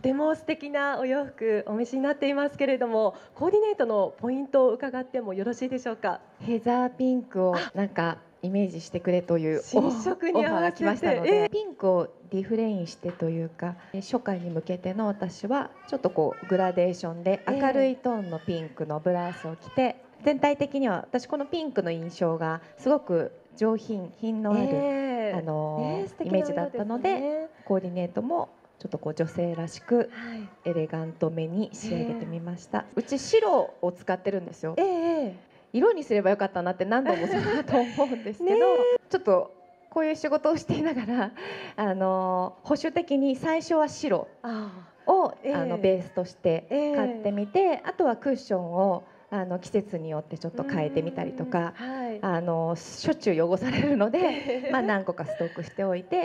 ても素敵なお洋服お召しになっていますけれども、コーディネートのポイントを伺ってもよろしいでしょうか？ ヘザーピンクをあ、 なんかイメージしてくれという新色に合わオファーが来ませて、 したので、ピンクをリフレインしてというか、初夏に向けての私はちょっとこうグラデーションで明るいトーンのピンクのブラウスを着て、全体的には私このピンクの印象がすごく上品、品のある、 素敵イメージだっな色ですたので、 ね。 コーディネートもちょっとこう女性らしくはい。 エレガントめに仕上げてみました。うち白を使ってるんですよ。 ええええ。 色にすればよかったなって何度もその後思うんですねけど、ちょっとこういう仕事をしていながら保守的に最初は白ああ、 をええ、 ベースとしてえ買ってえ。 みて、あとはクッションを季節によってちょっうーと変えてみたりとん、 か、 はい。 しょっちゅう汚されるので、まあ、何個かストックしておいて